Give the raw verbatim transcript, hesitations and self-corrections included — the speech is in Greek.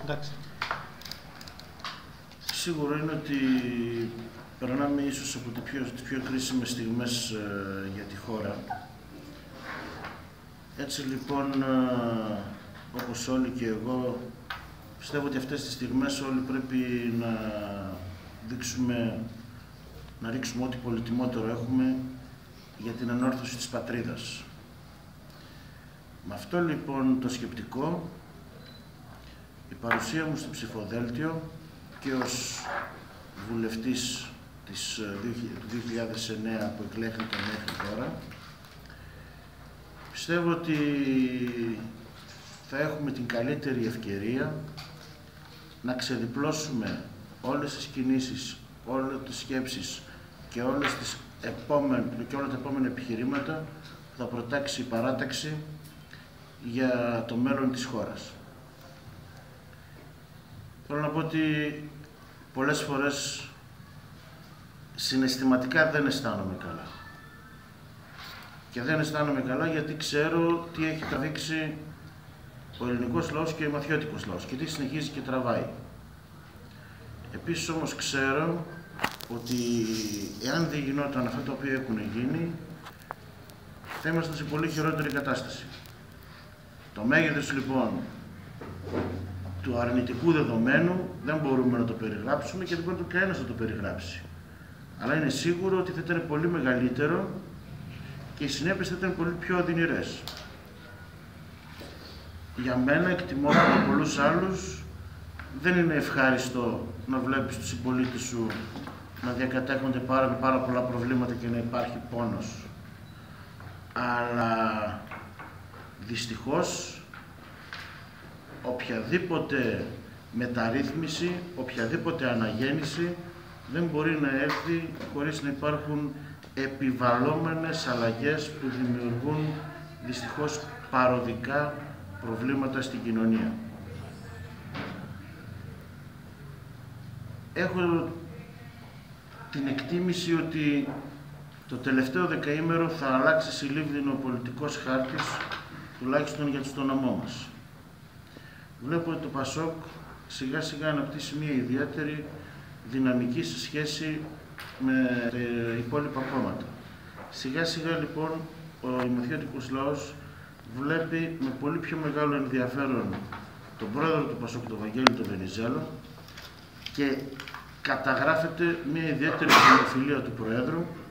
Εντάξει. Σίγουρο είναι ότι περνάμε ίσως από τις πιο, τις πιο κρίσιμες στιγμές ε, για τη χώρα. Έτσι λοιπόν, ε, όπως όλοι και εγώ, πιστεύω ότι αυτές τις στιγμές όλοι πρέπει να δείξουμε, να ρίξουμε ό,τι πολυτιμότερο έχουμε για την ανόρθωση της πατρίδας. Με αυτό λοιπόν το σκεπτικό, η παρουσία μου στο ψηφοδέλτιο και ως βουλευτής της, του δύο χιλιάδες εννέα που εκλέχθηκα μέχρι τώρα, πιστεύω ότι θα έχουμε την καλύτερη ευκαιρία να ξεδιπλώσουμε όλες τις κινήσεις, όλες τις σκέψεις και, όλες τις επόμενες, και όλα τα επόμενα επιχειρήματα που θα προτάξει η παράταξη για το μέλλον της χώρας. Θέλω να πω ότι πολλές φορές συναισθηματικά δεν αισθάνομαι καλά. Και δεν αισθάνομαι καλά γιατί ξέρω τι έχει τραβήξει ο ελληνικός λαός και ο μαθιώτικος λαός και τι συνεχίζει και τραβάει. Επίσης όμως ξέρω ότι εάν δεν γινόταν αυτά τα οποία έχουν γίνει, θα ήμασταν σε πολύ χειρότερη κατάσταση. Το μέγεθος λοιπόν του αρνητικού δεδομένου δεν μπορούμε να το περιγράψουμε και δεν μπορεί κανένας να το περιγράψει. Αλλά είναι σίγουρο ότι θα ήταν πολύ μεγαλύτερο και οι συνέπειες θα ήταν πολύ πιο οδυνηρές. Για μένα, εκτιμώ από πολλούς άλλους, δεν είναι ευχάριστο να βλέπεις τους συμπολίτες σου να διακατέχονται πάρα, πάρα πολλά προβλήματα και να υπάρχει πόνος. Αλλά δυστυχώς οποιαδήποτε μεταρρύθμιση, οποιαδήποτε αναγέννηση δεν μπορεί να έρθει χωρίς να υπάρχουν επιβαλλόμενες αλλαγές που δημιουργούν δυστυχώς παροδικά προβλήματα στην κοινωνία. Έχω την εκτίμηση ότι το τελευταίο δεκαήμερο θα αλλάξει σιλίβδινο ο πολιτικός χάρτης, τουλάχιστον για τον νομό μας. Βλέπω ότι το Πασόκ σιγά σιγά αναπτύσσει μια ιδιαίτερη δυναμική σε σχέση με τα υπόλοιπα κόμματα. Σιγά σιγά λοιπόν ο μαθιώτικος λαός βλέπει με πολύ πιο μεγάλο ενδιαφέρον τον πρόεδρο του Πασόκ, τον Βαγγέλη τον Βενιζέλο, και καταγράφεται μια ιδιαίτερη δημοφιλία του Προέδρου